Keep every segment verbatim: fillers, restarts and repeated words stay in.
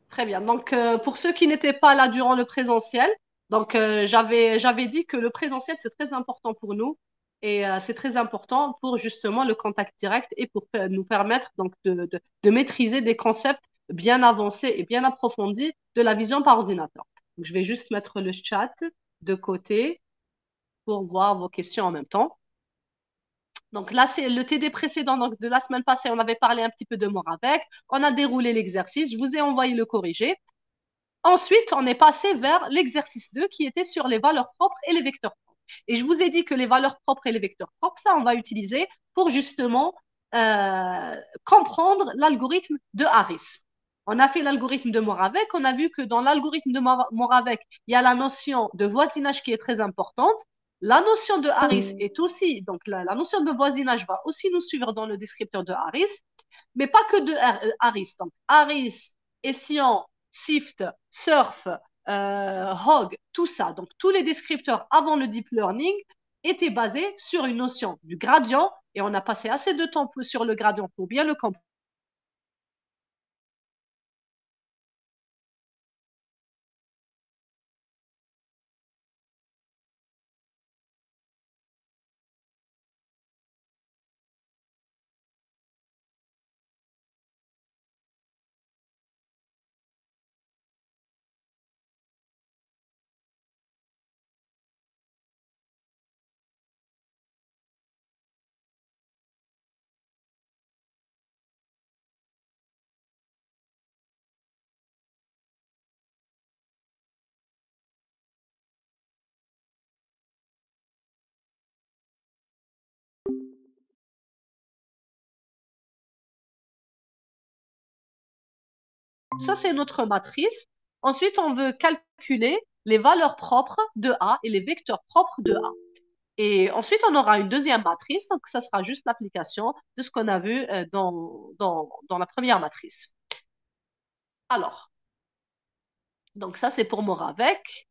Très bien. Donc, euh, pour ceux qui n'étaient pas là durant le présentiel, donc euh, j'avais j'avais dit que le présentiel c'est très important pour nous et euh, c'est très important pour justement le contact direct et pour euh, nous permettre donc de, de, de maîtriser des concepts bien avancés et bien approfondis de la vision par ordinateur. Donc, je vais juste mettre le chat de côté pour voir vos questions en même temps. Donc là, c'est le T D précédent donc de la semaine passée. On avait parlé un petit peu de Moravec. On a déroulé l'exercice. Je vous ai envoyé le corrigé. Ensuite, on est passé vers l'exercice deux qui était sur les valeurs propres et les vecteurs propres. Et je vous ai dit que les valeurs propres et les vecteurs propres, ça, on va utiliser pour justement euh, comprendre l'algorithme de Harris. On a fait l'algorithme de Moravec. On a vu que dans l'algorithme de Moravec, il y a la notion de voisinage qui est très importante. La notion de Harris est aussi, donc la, la notion de voisinage va aussi nous suivre dans le descripteur de Harris, mais pas que de Harris. Donc, Harris, Essian, Sift, Surf, euh, Hog, tout ça. Donc, tous les descripteurs avant le deep learning étaient basés sur une notion du gradient et on a passé assez de temps sur le gradient pour bien le comprendre. Ça, c'est notre matrice. Ensuite, on veut calculer les valeurs propres de A et les vecteurs propres de A. Et ensuite, on aura une deuxième matrice. Donc, ça sera juste l'application de ce qu'on a vu euh, dans, dans, dans la première matrice. Alors, donc ça, c'est pour Moravec.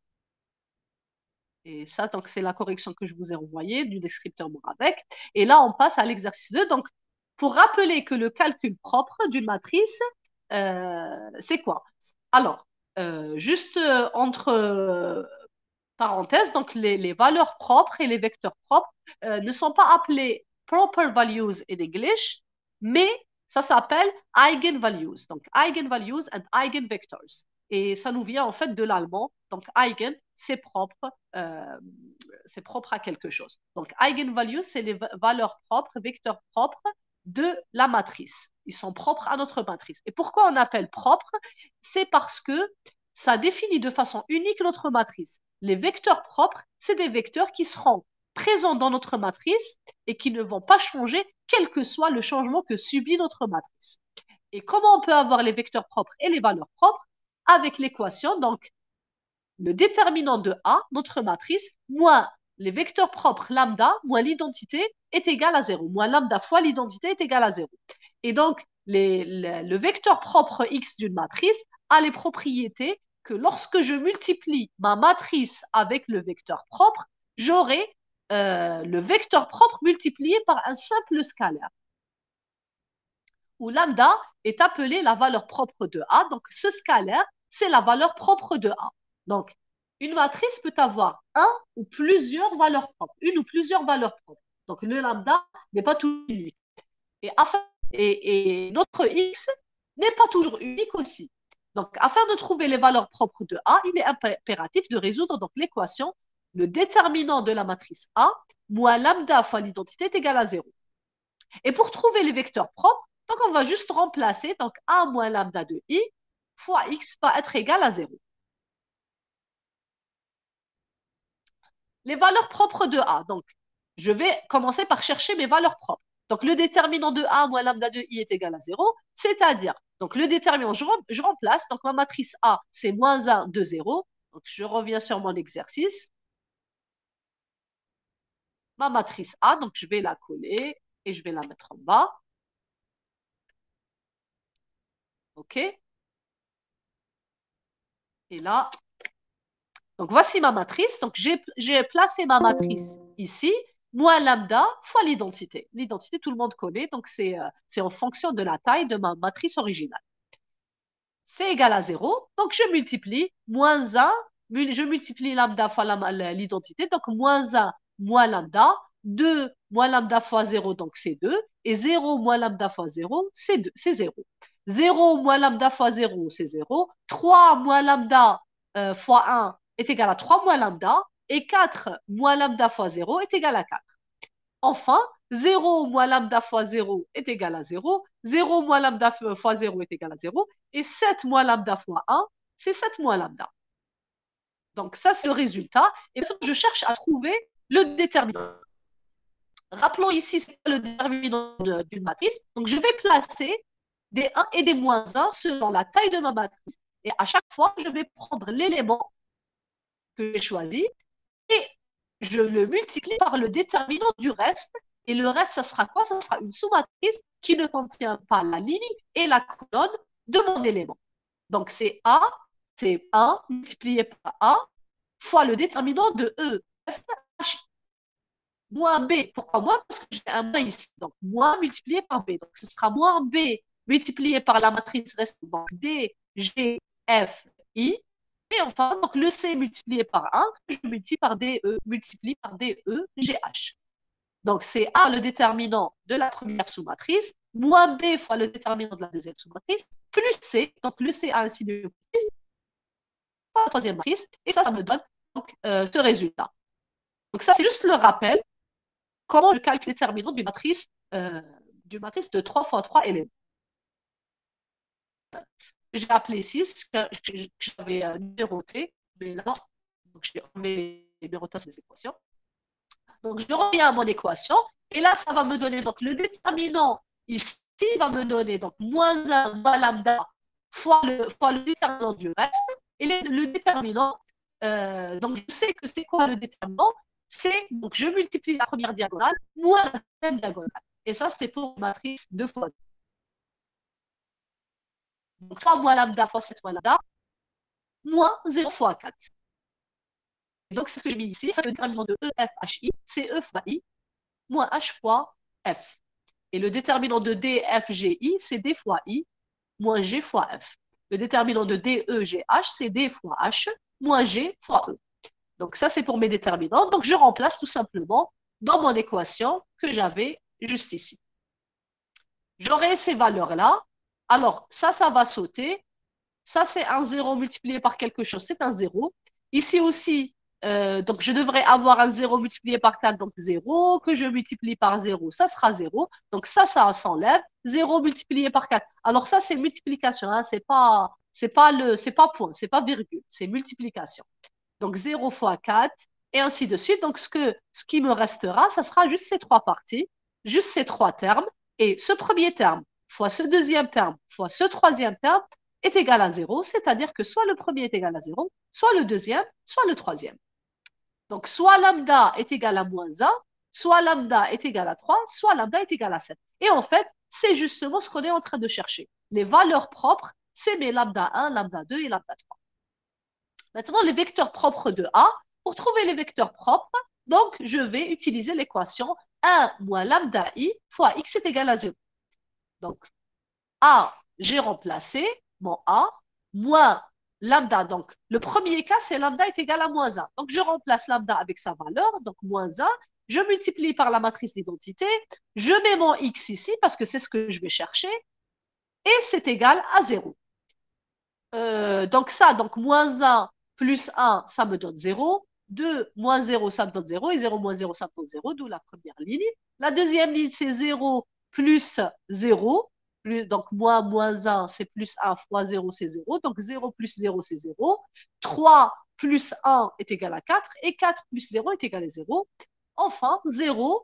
Et ça, donc, c'est la correction que je vous ai envoyée du descripteur Moravec. Et là, on passe à l'exercice deux. Donc, pour rappeler que le calcul propre d'une matrice, euh, c'est quoi? Alors, euh, juste euh, entre euh, parenthèses, donc les, les, valeurs propres et les vecteurs propres euh, ne sont pas appelés proper values in English, mais ça s'appelle eigenvalues. Donc, eigenvalues and eigenvectors. Et ça nous vient en fait de l'allemand. Donc, eigen, c'est propre, euh, c'est propre à quelque chose. Donc, eigenvalues, c'est les valeurs propres, vecteurs propres de la matrice. Ils sont propres à notre matrice. Et pourquoi on appelle propre? C'est parce que ça définit de façon unique notre matrice. Les vecteurs propres, c'est des vecteurs qui seront présents dans notre matrice et qui ne vont pas changer quel que soit le changement que subit notre matrice. Et comment on peut avoir les vecteurs propres et les valeurs propres? Avec l'équation, donc le déterminant de A, notre matrice, moins les vecteurs propres lambda, moins l'identité est égal à zéro. Moins lambda fois l'identité est égal à zéro. Et donc, les, les, le vecteur propre X d'une matrice a les propriétés que lorsque je multiplie ma matrice avec le vecteur propre, j'aurai euh, le vecteur propre multiplié par un simple scalaire, où lambda est appelé la valeur propre de A. Donc, ce scalaire, c'est la valeur propre de A. Donc, une matrice peut avoir un ou plusieurs valeurs propres, une ou plusieurs valeurs propres. Donc, le lambda n'est pas toujours unique. Et, afin, et, et notre X n'est pas toujours unique aussi. Donc, afin de trouver les valeurs propres de A, il est impératif de résoudre donc l'équation le déterminant de la matrice A moins lambda fois l'identité est égal à zéro. Et pour trouver les vecteurs propres, donc on va juste remplacer donc A moins lambda de I fois X va être égal à zéro. Les valeurs propres de A. Donc, je vais commencer par chercher mes valeurs propres. Donc, le déterminant de A moins lambda de I est égal à zéro, c'est-à-dire, donc le déterminant, je, je remplace, donc ma matrice A, c'est moins un, deux, zéro. Donc, je reviens sur mon exercice. Ma matrice A, donc je vais la coller et je vais la mettre en bas. OK? Et là, donc voici ma matrice. Donc, j'ai placé ma matrice ici, moins lambda fois l'identité. L'identité, tout le monde connaît, donc c'est euh, en fonction de la taille de ma matrice originale. c'est égal à zéro. Donc, je multiplie moins un, je multiplie lambda fois l'identité, donc moins un moins lambda, deux moins lambda fois zéro, donc c'est deux, et zéro moins lambda fois zéro, c'est zéro. zéro moins lambda fois zéro, c'est zéro. trois moins lambda euh, fois un est égal à trois moins lambda, et quatre moins lambda fois zéro est égal à quatre. Enfin, zéro moins lambda fois zéro est égal à zéro, zéro moins lambda fois zéro est égal à zéro, et sept moins lambda fois un, c'est sept moins lambda. Donc ça, c'est le résultat. Et maintenant, je cherche à trouver le déterminant. Rappelons ici, c'est le déterminant d'une matrice. Donc, je vais placer des un et des moins un selon la taille de ma matrice. Et à chaque fois, je vais prendre l'élément que j'ai choisi et je le multiplie par le déterminant du reste. Et le reste, ça sera quoi? Ça sera une sous-matrice qui ne contient pas la ligne et la colonne de mon élément. Donc, c'est A, c'est un multiplié par A fois le déterminant de E, F, H, moins B. Pourquoi moins? Parce que j'ai un moins ici. Donc, moins multiplié par B. Donc, ce sera moins B multiplié par la matrice restante. D, G, F, I. Et enfin, donc, le C multiplié par un, je multiplie par D, E, multiplie par D, E, G, H. Donc, c'est A le déterminant de la première sous-matrice, moins B fois le déterminant de la deuxième sous-matrice, plus C. Donc, le C a ainsi de la troisième matrice. Et ça, ça me donne donc, euh, ce résultat. Donc, ça, c'est juste le rappel. Comment je calcule le déterminant d'une matrice, euh, d'une matrice de trois fois trois éléments. J'ai appelé six, que j'avais euh, numéroté, mais là, j'ai enlevé les numérotations des équations. Donc, je reviens à mon équation, et là, ça va me donner, donc, le déterminant ici va me donner, donc, moins un moins lambda fois le, fois le déterminant du reste, et le, le déterminant, euh, donc, je sais que c'est quoi le déterminant? C'est, donc, je multiplie la première diagonale moins la deuxième diagonale. Et ça, c'est pour une matrice deux fois deux. Donc, trois moins lambda fois sept moins lambda, moins zéro fois quatre. Et donc, c'est ce que j'ai mis ici. Le déterminant de E, F, H, I, c'est E fois I, moins H fois F. Et le déterminant de D, F, G, I, c'est D fois I, moins G fois F. Le déterminant de D, E, G, H, c'est D fois H, moins G fois E. Donc, ça, c'est pour mes déterminants. Donc, je remplace tout simplement dans mon équation que j'avais juste ici. J'aurai ces valeurs-là. Alors, ça, ça va sauter. Ça, c'est un zéro multiplié par quelque chose, c'est un zéro. Ici aussi, euh, donc je devrais avoir un zéro multiplié par quatre, donc zéro, que je multiplie par zéro, ça sera zéro. Donc ça, ça s'enlève. zéro multiplié par quatre. Alors ça, c'est multiplication, hein, c'est pas, c'est pas le, c'est pas point, c'est pas virgule, c'est multiplication. Donc zéro fois quatre, et ainsi de suite. Donc ce, que, ce qui me restera, ça sera juste ces trois parties, juste ces trois termes. Et ce premier terme fois ce deuxième terme fois ce troisième terme est égal à zéro, c'est-à-dire que soit le premier est égal à zéro, soit le deuxième, soit le troisième. Donc, soit lambda est égal à moins un, soit lambda est égal à trois, soit lambda est égal à sept. Et en fait, c'est justement ce qu'on est en train de chercher. Les valeurs propres, c'est mes lambda un, lambda deux et lambda trois. Maintenant, les vecteurs propres de A. Pour trouver les vecteurs propres, donc, je vais utiliser l'équation un moins lambda i fois x est égal à zéro. Donc, A, j'ai remplacé mon A, moins lambda. Donc, le premier cas, c'est lambda est égal à moins un. Donc, je remplace lambda avec sa valeur, donc moins un. Je multiplie par la matrice d'identité. Je mets mon x ici parce que c'est ce que je vais chercher. Et c'est égal à zéro. Euh, donc, ça, donc moins un plus un, ça me donne zéro. deux moins zéro, ça me donne zéro. Et zéro moins zéro, ça me donne zéro, d'où la première ligne. La deuxième ligne, c'est zéro plus zéro. Plus, donc, moins, moins un, c'est plus un fois zéro, c'est zéro. Donc, zéro plus zéro, c'est zéro. trois plus un est égal à quatre. Et quatre plus zéro est égal à zéro. Enfin, zéro.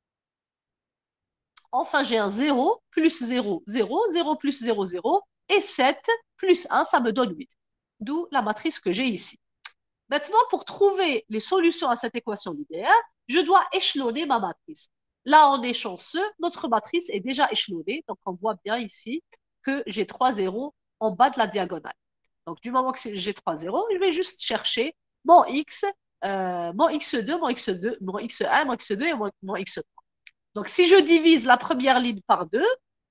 Enfin, j'ai un zéro plus zéro, zéro. zéro plus zéro, zéro. Et sept plus un, ça me donne huit. D'où la matrice que j'ai ici. Maintenant, pour trouver les solutions à cette équation linéaire, je dois échelonner ma matrice. Là, on est chanceux, notre matrice est déjà échelonnée. Donc, on voit bien ici que j'ai trois zéros en bas de la diagonale. Donc, du moment que j'ai trois zéros, je vais juste chercher mon x, euh, mon x deux, mon x deux, mon x un, mon x deux et mon, mon x trois. Donc, si je divise la première ligne par deux,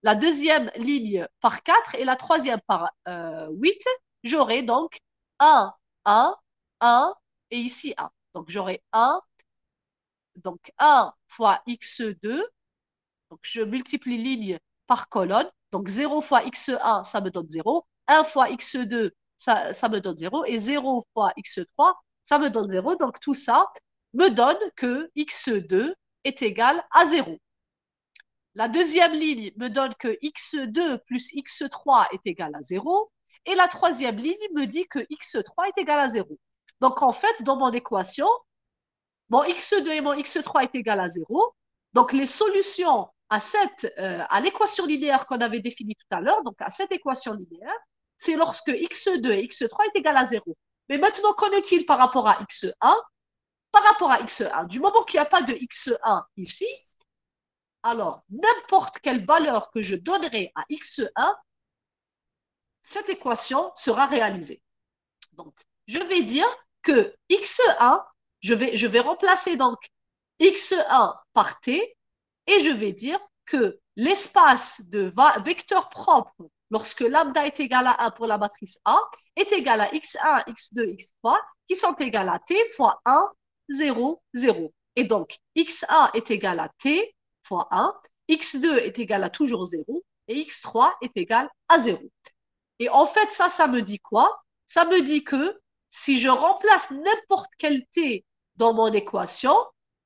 la deuxième ligne par quatre et la troisième par euh, huit, j'aurai donc un, un, un et ici un. Donc j'aurai un, donc un fois x deux, donc je multiplie ligne par colonne, donc zéro fois x un, ça me donne zéro, un fois x deux, ça, ça me donne zéro, et zéro fois x trois, ça me donne zéro. Donc tout ça me donne que x deux est égal à zéro. La deuxième ligne me donne que x deux plus x trois est égal à zéro. Et la troisième ligne me dit que x trois est égal à zéro. Donc, en fait, dans mon équation, mon x deux et mon x trois est égal à zéro. Donc, les solutions à, cette, euh, à l'équation linéaire qu'on avait définie tout à l'heure, donc à cette équation linéaire, c'est lorsque x deux et x trois est égal à zéro. Mais maintenant, qu'en est-il par rapport à x un? Par rapport à x un, du moment qu'il n'y a pas de x un ici, alors n'importe quelle valeur que je donnerai à x un, cette équation sera réalisée. Donc, je vais dire que x un, je vais, je vais remplacer donc x un par t, et je vais dire que l'espace de vecteurs propres lorsque lambda est égal à un pour la matrice A est égal à x un, x deux, x trois qui sont égales à t fois un, zéro, zéro. Et donc, x un est égal à t fois un, x deux est égal à toujours zéro et x trois est égal à zéro. Et en fait, ça, ça me dit quoi? Ça me dit que si je remplace n'importe quel t dans mon équation,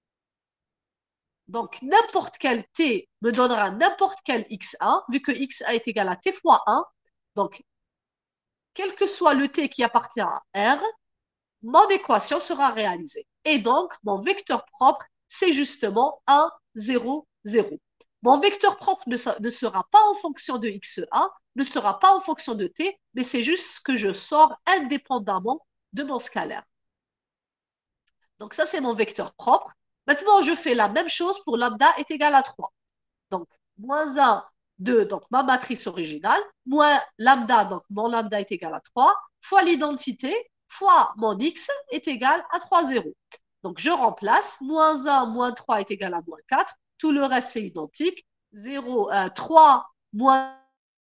donc n'importe quel t me donnera n'importe quel x un, vu que x un est égal à t fois un. Donc, quel que soit le t qui appartient à R, mon équation sera réalisée. Et donc, mon vecteur propre, c'est justement un, zéro, zéro. Mon vecteur propre ne, ne sera pas en fonction de x un, ne sera pas en fonction de t, mais c'est juste ce que je sors indépendamment de mon scalaire. Donc ça, c'est mon vecteur propre. Maintenant, je fais la même chose pour lambda est égal à trois. Donc, moins un, deux, donc ma matrice originale, moins lambda, donc mon lambda est égal à trois, fois l'identité, fois mon x est égal à trois, zéro. Donc, je remplace, moins un, moins trois est égal à moins quatre, tout le reste, c'est identique. zéro, euh, trois, moins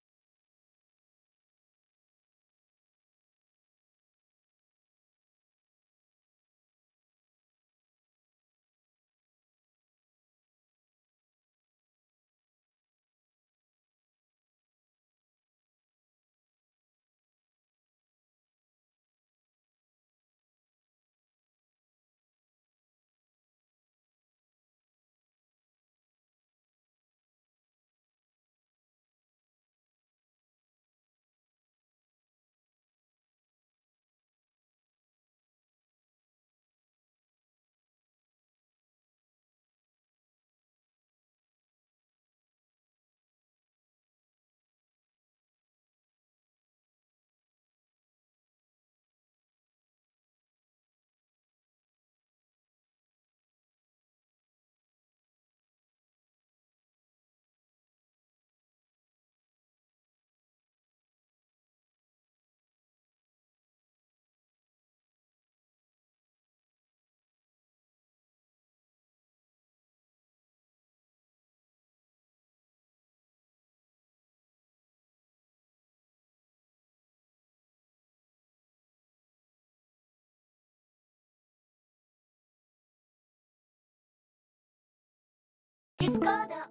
Discord.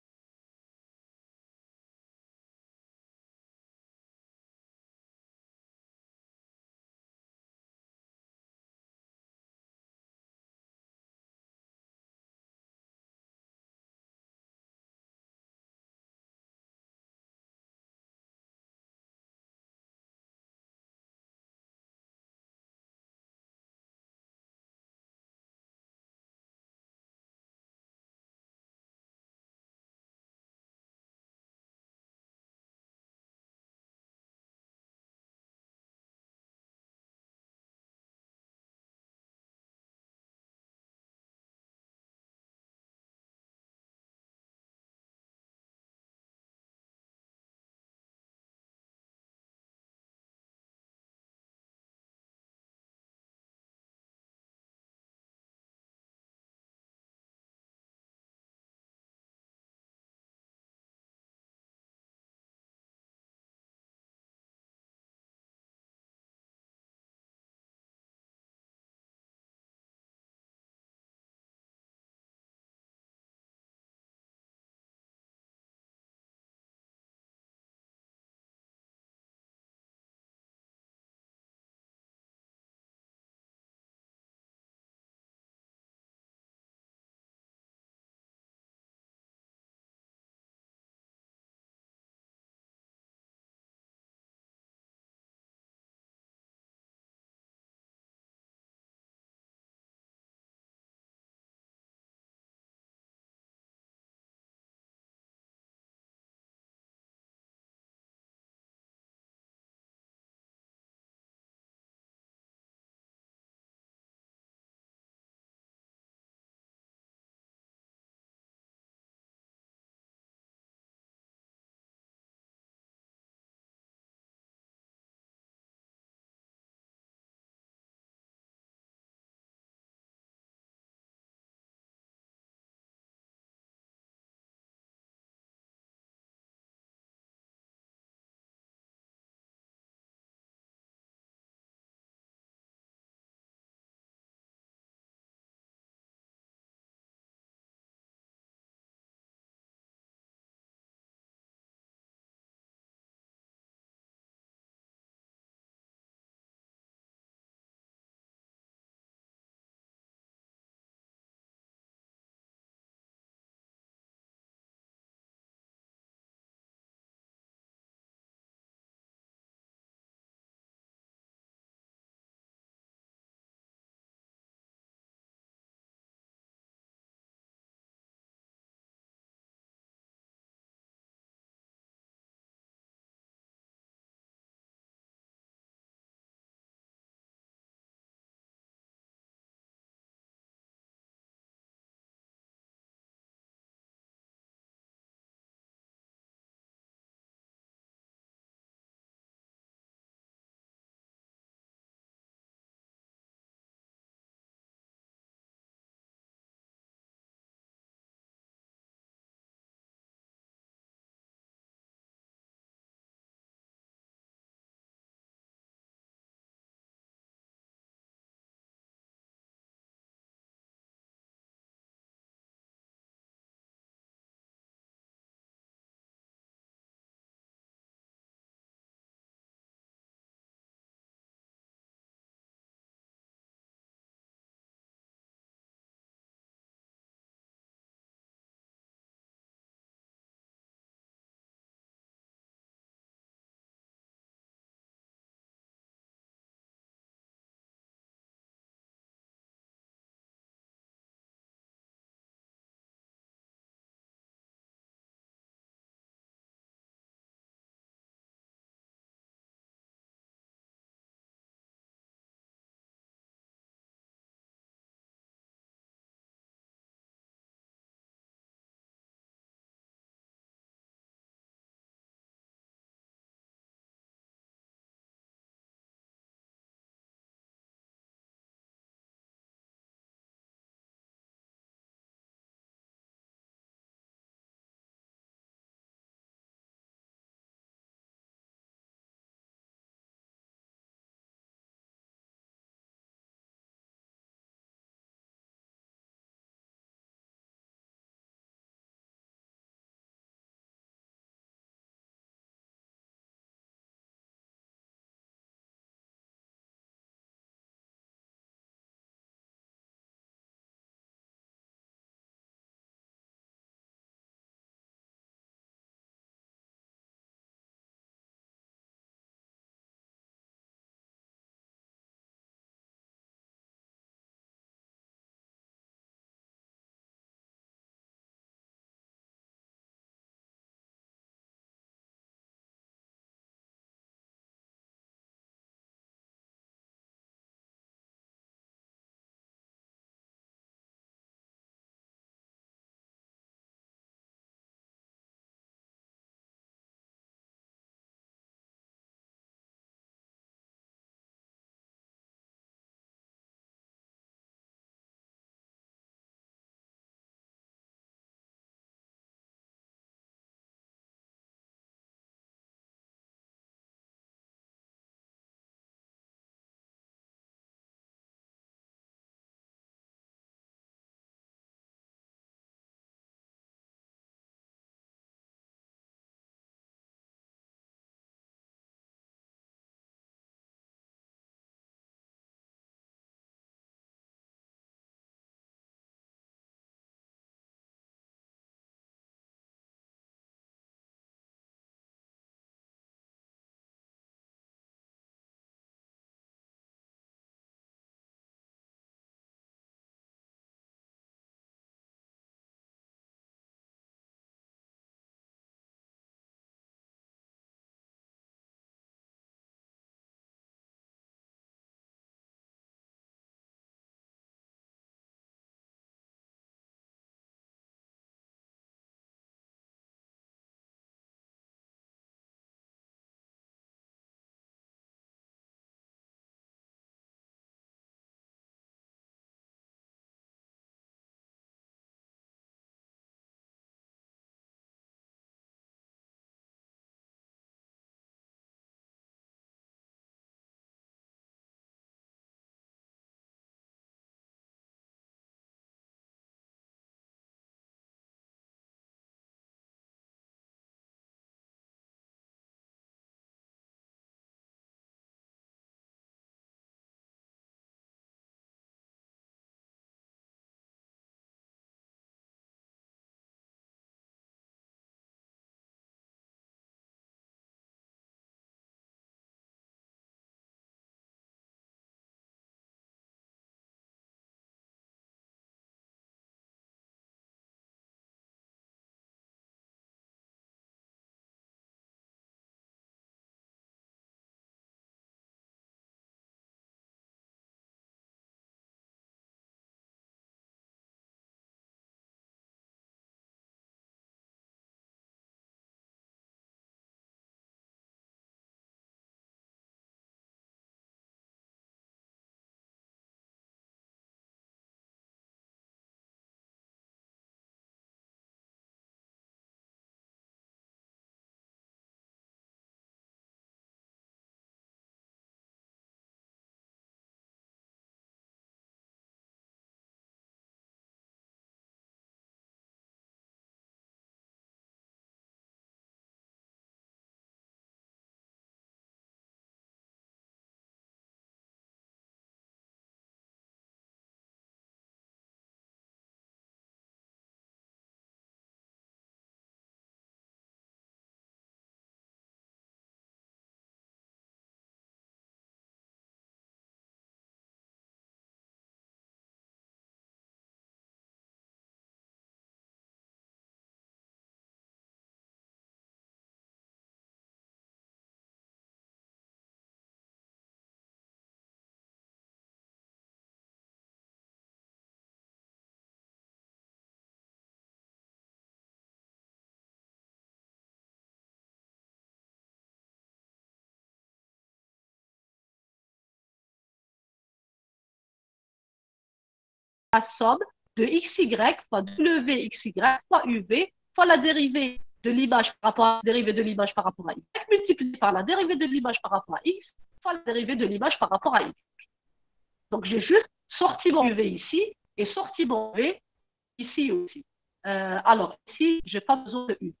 la somme de xy fois wxy fois uv fois la dérivée de l'image par rapport à la dérivée de l'image par rapport à y, multiplié par la dérivée de l'image par rapport à x fois la dérivée de l'image par rapport à y. Donc, j'ai juste sorti mon uv ici et sorti mon v ici aussi. Euh, alors, ici, je n'ai pas besoin de uv.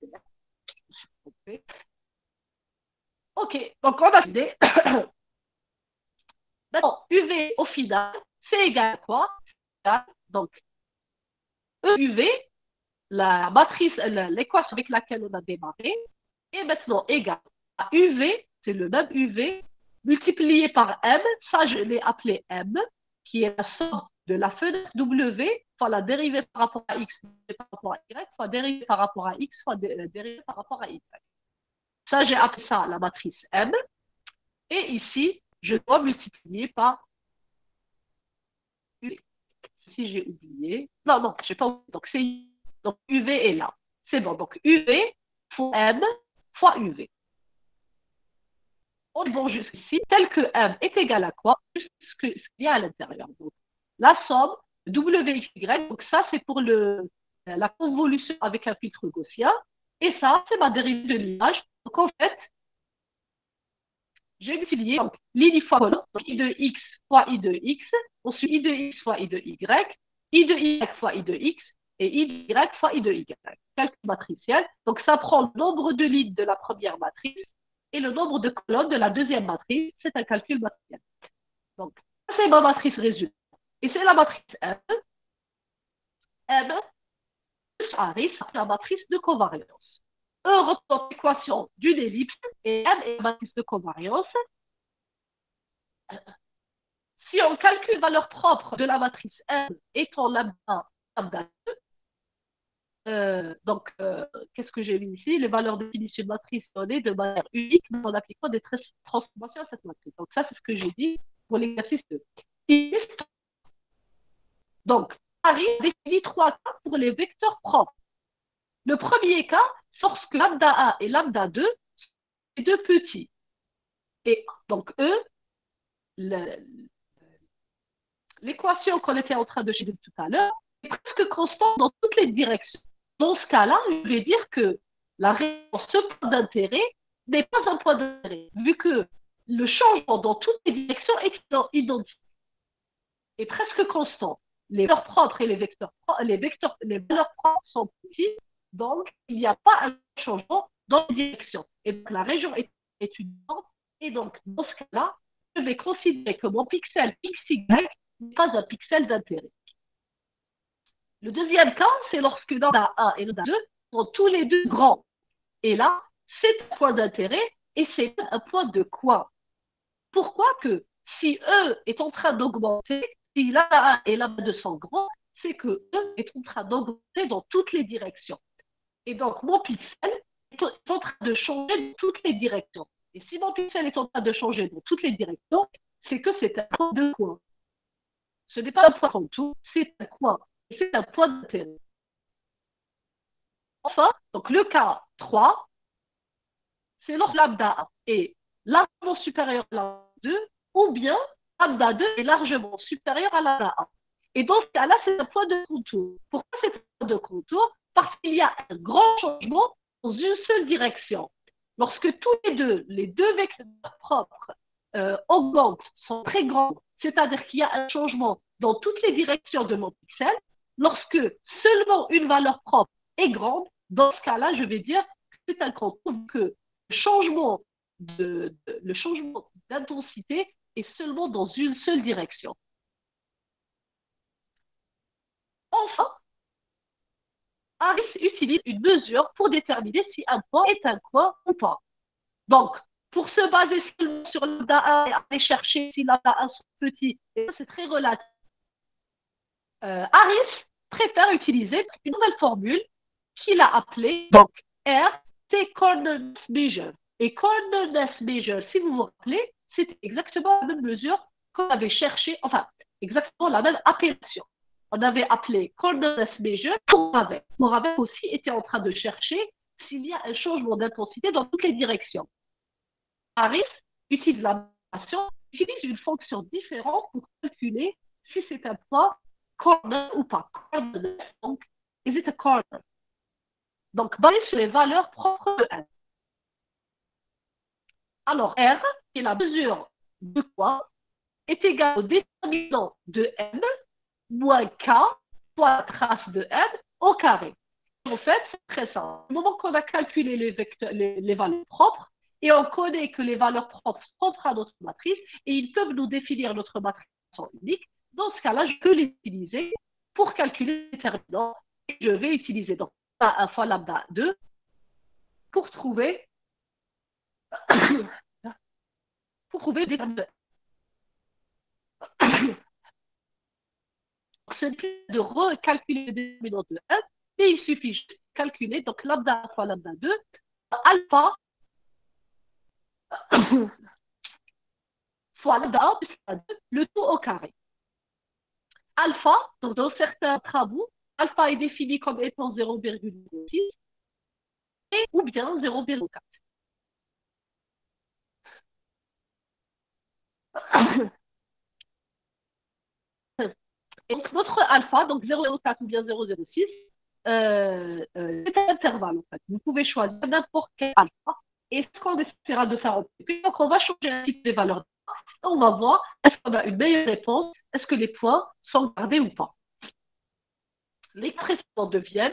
OK, donc on a l'idée. Maintenant, uv au final, c'est égal à quoi? Donc, E U V, la matrice, l'équation avec laquelle on a démarré, est maintenant égale à U V, c'est le même U V, multiplié par M, ça je l'ai appelé M, qui est la somme de la fenêtre W fois la dérivée par rapport à X par rapport à Y, fois dérivée par rapport à X, fois dérivée par rapport à Y. Ça, j'ai appelé ça la matrice M. Et ici, je dois multiplier par U V. Si j'ai oublié. Non, non, je n'ai pas oublié. Donc, c'est donc U V est là. C'est bon. Donc, U V fois M fois U V. On est bon jusqu'ici. Tel que M est égal à quoi? Juste ce qu'il y a à l'intérieur. Donc, la somme W X Y. Donc, ça, c'est pour le, la convolution avec un filtre gaussien. Et ça, c'est ma dérivée de l'image. Donc, en fait, j'ai multiplié donc, ligne fois colonne, donc I de X fois I de X, ensuite I de X fois I de Y, I de Y fois I de X, et I de Y fois I de Y. Calcul matriciel. Donc, ça prend le nombre de lignes de la première matrice et le nombre de colonnes de la deuxième matrice. C'est un calcul matriciel. Donc, c'est ma matrice résultat. Et c'est la matrice M. M plus Harris, c'est la matrice de covariance. E représente l'équation d'une ellipse et M est la matrice de covariance. Si on calcule la valeur propre de la matrice M étant lambda, lambda deux, euh, donc euh, qu'est-ce que j'ai mis ici? Les valeurs de définition de matrice données de manière unique en appliquant des transformations à cette matrice. Donc ça, c'est ce que j'ai dit pour l'exercice deux. Donc, Harry définit trois cas pour les vecteurs propres. Le premier cas, lorsque lambda un et lambda deux sont deux petits. Et donc, eux, l'équation qu'on était en train de chercher tout à l'heure est presque constante dans toutes les directions. Dans ce cas-là, je vais dire que la réponse, ce point d'intérêt n'est pas un point d'intérêt, vu que le changement dans toutes les directions est identique, est presque constant. Les valeurs propres et les vecteurs, les vecteurs, les valeurs propres sont petits, donc il n'y a pas un changement dans les directions. Et donc la région est étudiante, et donc dans ce cas-là, je vais considérer que mon pixel X Y n'est pas un pixel d'intérêt. Le deuxième cas, c'est lorsque lambda un et lambda deux sont tous les deux grands. Et là, c'est un point d'intérêt et c'est un point de quoi? Pourquoi que si E est en train d'augmenter, si lambda un et lambda deux sont grands, c'est que E est en train d'augmenter dans toutes les directions. Et donc, mon pixel est en train de changer dans toutes les directions. Et si mon pixel est en train de changer dans toutes les directions, c'est que c'est un point de quoi? Ce n'est pas un point contour, c'est un coin. C'est un point d'intérêt. Enfin, donc le cas trois, c'est lorsque lambda un est largement supérieur à lambda deux, ou bien lambda deux est largement supérieur à lambda un. Et dans ce cas-là, c'est un point de contour. Pourquoi c'est un point de contour? Parce qu'il y a un grand changement dans une seule direction. Lorsque tous les deux, les deux vecteurs propres euh, augmentent, sont très grands, c'est-à-dire qu'il y a un changement dans toutes les directions de mon pixel, lorsque seulement une valeur propre est grande, dans ce cas-là, je vais dire que c'est un contour que le changement de, de, le changement d'intensité est seulement dans une seule direction. Enfin, Harris utilise une mesure pour déterminer si un point est un coin ou pas. Donc, pour se baser seulement sur lambda un et aller chercher si lambda un sont petits, c'est très relatif. Euh, Harris préfère utiliser une nouvelle formule qu'il a appelée donc R, c'est Coordinate Measure. Et Coordinate Measure, si vous vous rappelez, c'est exactement la même mesure qu'on avait cherché, enfin, exactement la même appellation. On avait appelé Coordinate Measure pour Moravec. Moravec aussi était en train de chercher s'il y a un changement d'intensité dans toutes les directions. Harris utilise la fonction, utilise une fonction différente pour calculer si c'est un point corner ou pas. Corner, donc, is it a corner? Donc, basé sur les valeurs propres de M. Alors, R, qui est la mesure de quoi, est égal au déterminant de M moins K fois la trace de M au carré. En fait, c'est très simple. Au moment qu'on a calculé les, vecteurs, les, les valeurs propres, et on connaît que les valeurs propres sont propres à notre matrice, et ils peuvent nous définir notre matrice unique, dans ce cas-là, je peux l'utiliser pour calculer les déterminants. Et je vais utiliser donc un fois lambda deux pour trouver, pour trouver le déterminant. Ce n'est plus de recalculer le déterminant de M, mais il suffit de calculer, donc lambda fois lambda deux, alpha fois lambda un plus lambda deux, le tout au carré. Alpha, donc dans certains travaux, alpha est défini comme étant zéro virgule zéro six et ou bien zéro virgule quatre. Et donc notre alpha, donc zéro virgule quatre ou bien zéro virgule six, euh, euh, c'est un intervalle en fait. Vous pouvez choisir n'importe quel alpha et ce qu'on essaiera de faire en plus. Donc on va changer un petit peu les valeurs. On va voir est-ce qu'on a une meilleure réponse, est-ce que les points sont gardés ou pas. Les précédents deviennent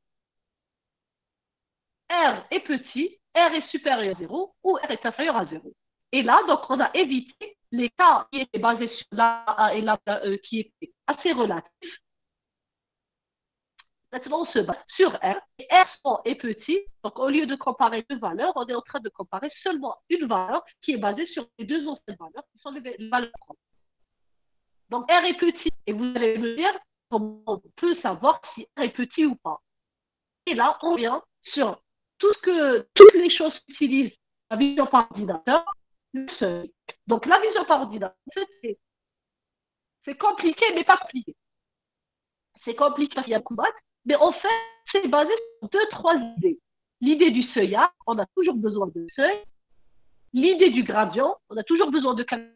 R est petit, R est supérieur à zéro ou R est inférieur à zéro. Et là, donc, on a évité les cas qui étaient basés sur lambda et lambda E qui étaient assez relatifs. Maintenant, on se base sur R. Et R est petit, donc au lieu de comparer deux valeurs, on est en train de comparer seulement une valeur qui est basée sur les deux anciennes valeurs, qui sont les valeurs propres. Donc, R est petit, et vous allez me dire comment on peut savoir si R est petit ou pas. Et là, on vient sur tout ce que, toutes les choses qui utilisent la vision par ordinateur, le seuil. Donc, la vision par ordinateur, c'est compliqué, mais pas compliqué. C'est compliqué parce qu'il y a beaucoup de maths, mais en fait, c'est basé sur deux, trois idées. L'idée du seuillage, on a toujours besoin de seuil. L'idée du gradient, on a toujours besoin de gradient.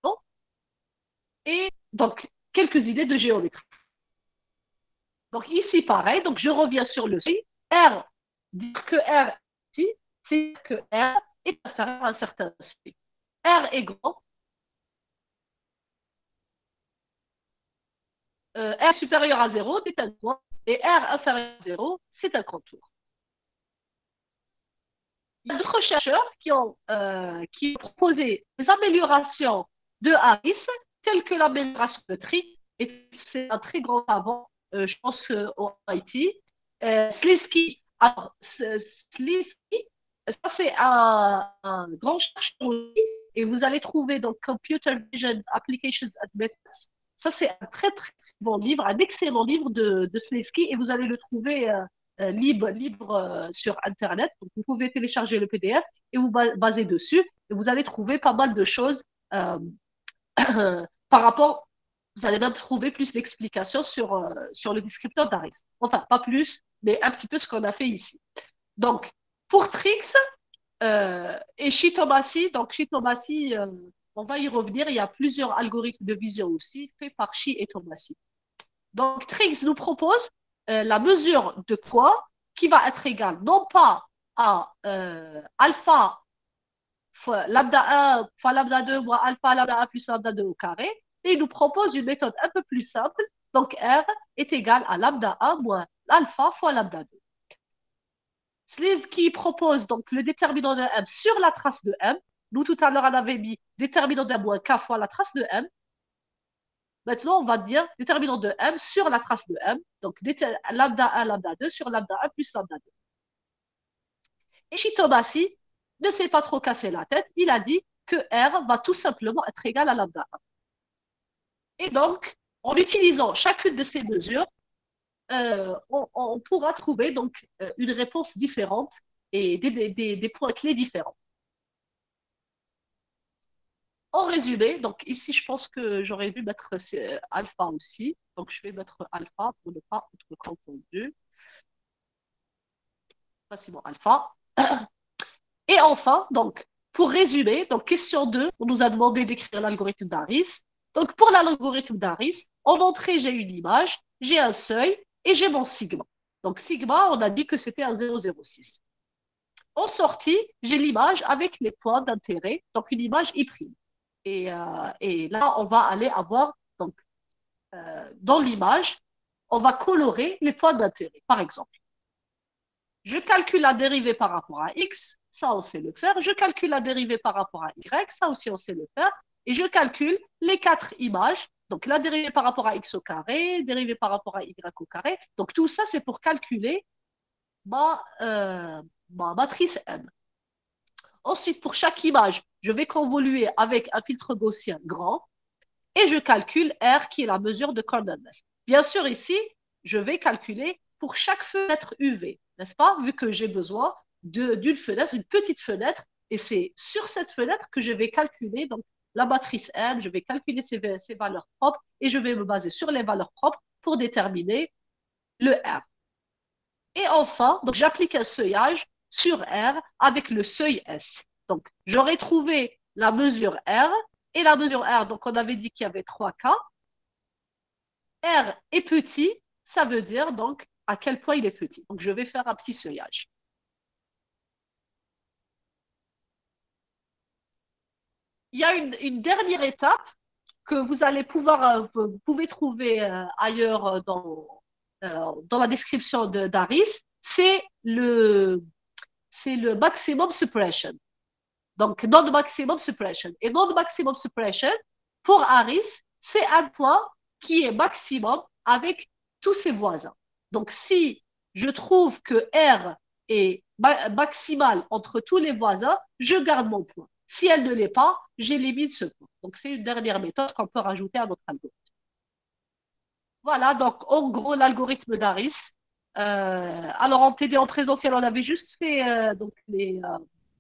Et donc, quelques idées de géométrie. Donc, ici, pareil, donc je reviens sur le seuil. R, dire que R ici, c'est que R est inférieur à un certain seuil. R est grand. Euh, R supérieur à zéro, c'est un point. Et R inférieur à zéro, c'est un contour. Il y a d'autres chercheurs qui ont, euh, qui ont proposé des améliorations de Harris, telles que l'amélioration de Trick, et c'est un très grand savant, euh, je pense, euh, au M I T. Euh, Sliski, alors, Sliski, ça c'est un, un grand chercheur aussi, et vous allez trouver dans Computer Vision Applications and Methods. Ça c'est un très très bon livre, un excellent livre de, de Sliski, et vous allez le trouver euh, euh, libre, libre euh, sur Internet. Donc vous pouvez télécharger le P D F et vous baser dessus, et vous allez trouver pas mal de choses euh, par rapport. Vous allez même trouver plus d'explications sur, euh, sur le descripteur d'Harris. Enfin, pas plus, mais un petit peu ce qu'on a fait ici. Donc, pour Trix euh, et Shitomasi, donc Shitomasi, euh, on va y revenir, il y a plusieurs algorithmes de vision aussi, faits par Shi et Tomasi. Donc, Trix nous propose euh, la mesure de quoi qui va être égale non pas à euh, alpha fois lambda un fois lambda deux moins alpha lambda un plus lambda deux au carré, et il nous propose une méthode un peu plus simple. Donc, R est égal à lambda un moins alpha fois lambda deux. Sleeve qui propose donc le déterminant de M sur la trace de M. Nous, tout à l'heure, on avait mis déterminant de M moins K fois la trace de M. Maintenant, on va dire déterminant de M sur la trace de M. Donc, lambda un, lambda deux sur lambda un plus lambda deux. Et Shitomasi ne s'est pas trop cassé la tête. Il a dit que R va tout simplement être égal à lambda un. Et donc, en utilisant chacune de ces mesures, euh, on, on, pourra trouver donc euh, une réponse différente et des, des, des points clés différents. En résumé, donc ici, je pense que j'aurais dû mettre euh, alpha aussi. Donc, je vais mettre alpha pour ne pas être confondu. Facilement alpha. Et enfin, donc, pour résumer, donc question deux, on nous a demandé d'écrire l'algorithme d'Harris. Donc, pour l'algorithme d'Harris, en entrée, j'ai une image, j'ai un seuil et j'ai mon sigma. Donc, sigma, on a dit que c'était un zéro virgule zéro six. En sortie, j'ai l'image avec les points d'intérêt, donc une image I'. Et, euh, et là, on va aller avoir, donc, euh, dans l'image, on va colorer les points d'intérêt. Par exemple, je calcule la dérivée par rapport à x, ça on sait le faire. Je calcule la dérivée par rapport à y, ça aussi on sait le faire. Et je calcule les quatre images, donc la dérivée par rapport à x au carré, dérivée par rapport à y au carré. Donc tout ça, c'est pour calculer ma, euh, ma matrice M. Ensuite, pour chaque image, je vais convoluer avec un filtre gaussien grand et je calcule R qui est la mesure de cornerness. Bien sûr, ici, je vais calculer pour chaque fenêtre U V, n'est-ce pas? Vu que j'ai besoin d'une fenêtre, une petite fenêtre, et c'est sur cette fenêtre que je vais calculer donc, la matrice M, je vais calculer ses, ses valeurs propres et je vais me baser sur les valeurs propres pour déterminer le R. Et enfin, donc j'applique un seuillage sur R avec le seuil S. Donc, j'aurais trouvé la mesure R et la mesure R, donc on avait dit qu'il y avait trois cas. R est petit, ça veut dire donc à quel point il est petit. Donc, je vais faire un petit seuillage. Il y a une, une dernière étape que vous allez pouvoir, euh, vous pouvez trouver euh, ailleurs euh, dans, euh, dans la description d'Aris, c'est le, c'est le maximum suppression. Donc, non-maximum suppression. Et non-maximum suppression, pour Harris, c'est un point qui est maximum avec tous ses voisins. Donc, si je trouve que R est ma maximal entre tous les voisins, je garde mon point. Si elle ne l'est pas, j'élimine ce point. Donc, c'est une dernière méthode qu'on peut rajouter à notre algorithme. Voilà, donc en gros, l'algorithme d'Harris. Euh, alors, en T D en présentiel, on avait juste fait euh, donc les, euh,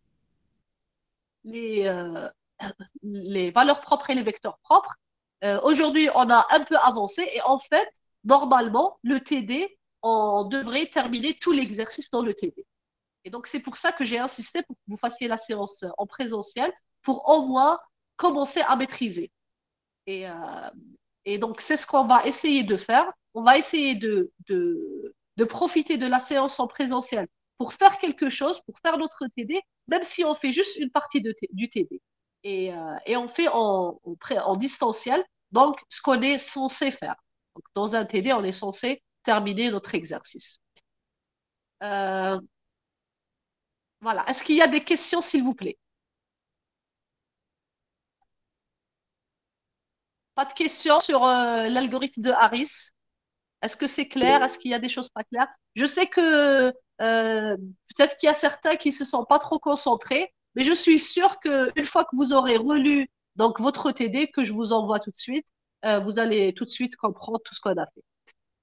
les, euh, les valeurs propres et les vecteurs propres. Euh, Aujourd'hui, on a un peu avancé et en fait, normalement, le T D, on devrait terminer tout l'exercice dans le T D. Et donc, c'est pour ça que j'ai insisté pour que vous fassiez la séance en présentiel pour au moins commencer à maîtriser. Et, euh, et donc, c'est ce qu'on va essayer de faire. On va essayer de, de, de profiter de la séance en présentiel pour faire quelque chose, pour faire notre T D, même si on fait juste une partie de du T D. Et, euh, et on fait en, en, en distanciel, donc ce qu'on est censé faire. Donc, dans un T D, on est censé terminer notre exercice. Euh, voilà. Est-ce qu'il y a des questions, s'il vous plaît? Pas de questions sur euh, l'algorithme de Harris? Est-ce que c'est clair? Est-ce qu'il y a des choses pas claires? Je sais que euh, peut-être qu'il y a certains qui se sont pas trop concentrés, mais je suis sûre qu'une fois que vous aurez relu donc votre T D que je vous envoie tout de suite, euh, vous allez tout de suite comprendre tout ce qu'on a fait.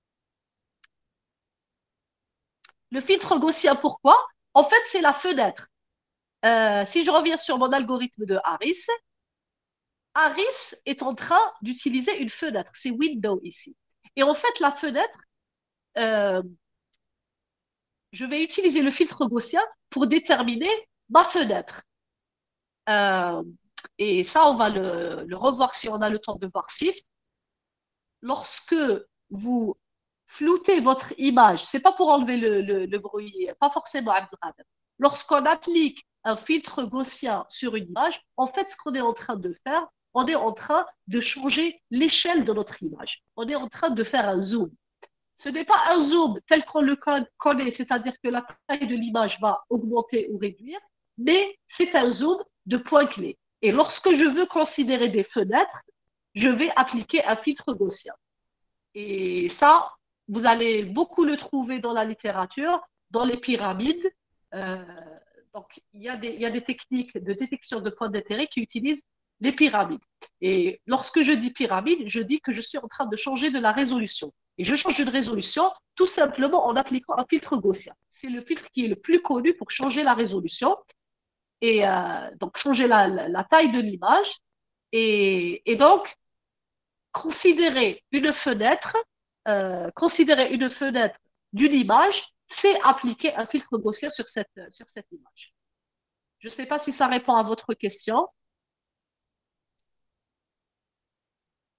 Le filtre gaussien, pourquoi? En fait, c'est la fenêtre. Euh, si je reviens sur mon algorithme de Harris, Harris est en train d'utiliser une fenêtre. C'est window ici. Et en fait, la fenêtre, euh, je vais utiliser le filtre gaussien pour déterminer ma fenêtre. Euh, et ça, on va le, le, revoir si on a le temps de voir Sift. Lorsque vous floutez votre image, c'est pas pour enlever le, le, le bruit, pas forcément Abdelkader. Lorsqu'on applique un filtre gaussien sur une image, en fait, ce qu'on est en train de faire, on est en train de changer l'échelle de notre image. On est en train de faire un zoom. Ce n'est pas un zoom tel qu'on le connaît, c'est-à-dire que la taille de l'image va augmenter ou réduire, mais c'est un zoom de points clés. Et lorsque je veux considérer des fenêtres, je vais appliquer un filtre gaussien. Et ça, vous allez beaucoup le trouver dans la littérature, dans les pyramides. Euh, donc, il y, a des, il y a des techniques de détection de points d'intérêt qui utilisent les pyramides. Et lorsque je dis pyramide, je dis que je suis en train de changer de la résolution. Et je change de résolution tout simplement en appliquant un filtre gaussien. C'est le filtre qui est le plus connu pour changer la résolution et euh, donc changer la, la, la taille de l'image. Et, et donc, considérer une fenêtre, euh, considérer une fenêtre d'une image, c'est appliquer un filtre gaussien sur cette, sur cette image. Je ne sais pas si ça répond à votre question.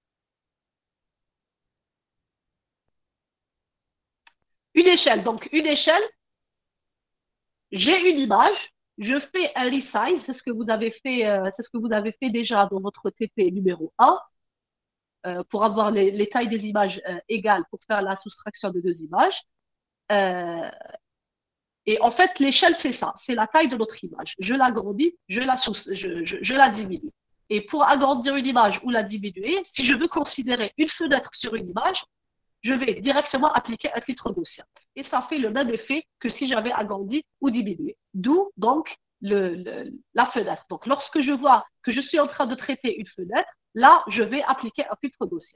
Une échelle. Donc, une échelle, j'ai une image, je fais un resize, c'est ce que vous avez fait, euh, c'est ce que vous avez fait déjà dans votre T P numéro un, euh, pour avoir les, les tailles des images euh, égales pour faire la soustraction de deux images. Euh, et en fait, l'échelle, c'est ça, c'est la taille de notre image. Je l'agrandis, je la, sous, je, je, je la diminue. Et pour agrandir une image ou la diminuer, si je veux considérer une fenêtre sur une image, je vais directement appliquer un filtre gaussien. Et ça fait le même effet que si j'avais agrandi ou diminué. D'où donc le, le, la fenêtre. Donc lorsque je vois que je suis en train de traiter une fenêtre, là, je vais appliquer un filtre gaussien.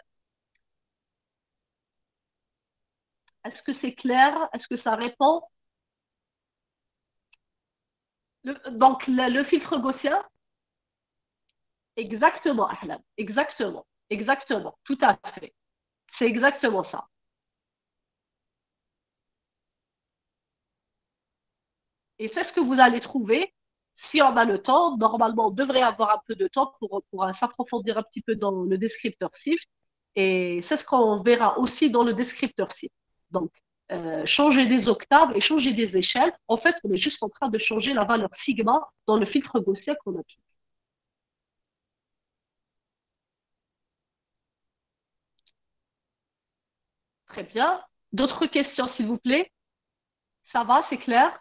Est-ce que c'est clair? Est-ce que ça répond? le, Donc le, le, filtre gaussien, exactement, Ahlam, exactement, exactement, tout à fait. C'est exactement ça. Et c'est ce que vous allez trouver si on a le temps. Normalement, on devrait avoir un peu de temps pour, pour s'approfondir un petit peu dans le descripteur S I F. Et c'est ce qu'on verra aussi dans le descripteur S I F. Donc, euh, changer des octaves et changer des échelles. En fait, on est juste en train de changer la valeur sigma dans le filtre gaussien qu'on a pris. Très bien. D'autres questions, s'il vous plaît? Ça va, c'est clair?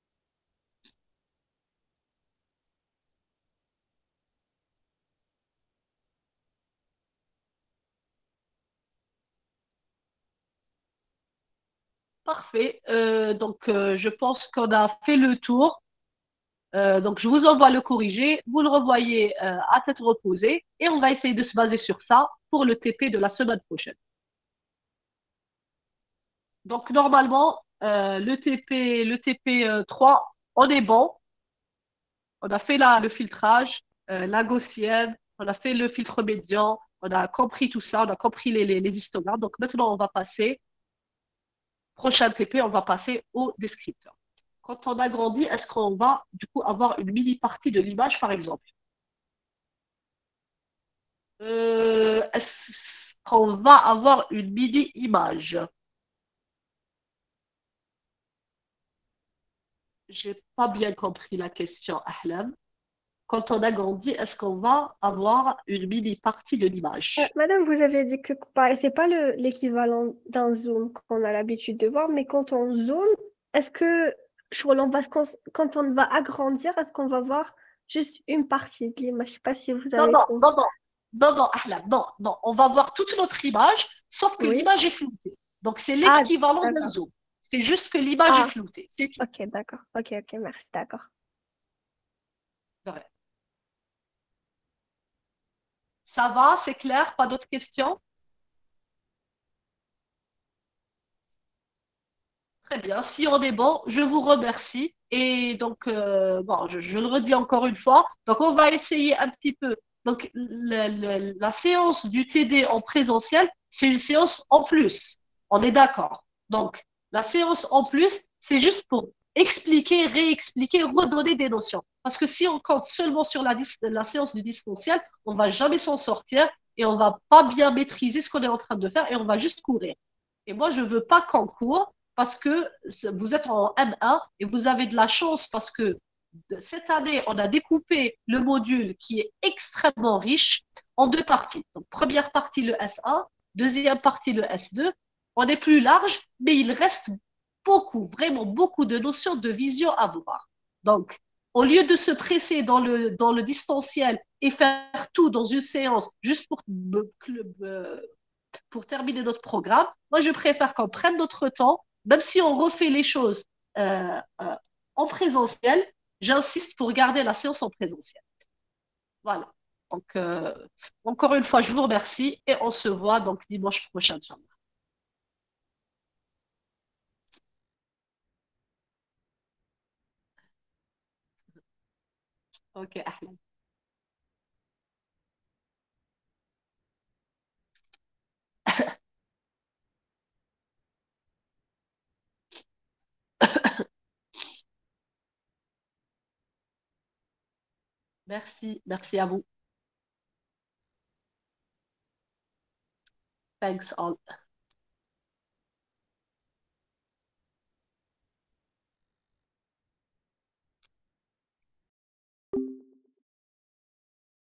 Parfait. Euh, donc, euh, je pense qu'on a fait le tour. Euh, donc, je vous envoie le corrigé, vous le revoyez euh, à tête reposée et on va essayer de se baser sur ça pour le T P de la semaine prochaine. Donc, normalement, euh, le T P, le T P euh, trois, on est bon. On a fait la, le filtrage, euh, la gaussienne, on a fait le filtre médian, on a compris tout ça, on a compris les, les, les histogrammes. Donc, maintenant, on va passer, prochain T P, on va passer au descripteur. Quand on agrandit, est-ce qu'on va du coup avoir une mini partie de l'image, par exemple? Euh, est-ce qu'on va avoir une mini-image? J'ai pas bien compris la question, Ahlam. Quand on agrandit, est-ce qu'on va avoir une mini-partie de Euh, l'image? Madame, vous avez dit que bah, c'est pas le l'équivalent d'un zoom qu'on a l'habitude de voir, mais quand on zoome, est-ce que je- on va, quand, quand on va agrandir, est-ce qu'on va voir juste une partie de l'image? Je sais pas si vous Non, avez non, compris. non, non, non, non, Ahlam, non, non. On va voir toute notre image, sauf que Oui. l'image est floutée. Donc, c'est Ah, l'équivalent d'un d'accord. zoom. C'est juste que l'image est Ah, floutée. C'est tout. ok, d'accord. Ok, ok, merci, d'accord. Ouais. Ça va, c'est clair, pas d'autres questions? Très bien. Si on est bon, je vous remercie. Et donc, euh, bon, je, je le redis encore une fois. Donc, on va essayer un petit peu. Donc, le- le- la séance du T D en présentiel, c'est une séance en plus. On est d'accord. Donc, la séance en plus, c'est juste pour expliquer, réexpliquer, redonner des notions. Parce que si on compte seulement sur la, dis- la séance du distanciel, on va jamais s'en sortir et on va pas bien maîtriser ce qu'on est en train de faire et on va juste courir. Et moi, je veux pas qu'on court parce que vous êtes en M un et vous avez de la chance parce que cette année, on a découpé le module qui est extrêmement riche en deux parties. Donc, première partie, le S un, deuxième partie, le S deux. On est plus large, mais il reste beaucoup, vraiment beaucoup de notions de vision à voir. Donc, au lieu de se presser dans le, dans le distanciel et faire tout dans une séance juste pour, euh, pour terminer notre programme, moi, je préfère qu'on prenne notre temps, même si on refait les choses euh, euh, en présentiel, j'insiste pour garder la séance en présentiel. Voilà. Donc, euh, encore une fois, je vous remercie et on se voit donc dimanche prochain. Ok, ahlan. Merci, merci à vous. Thanks all.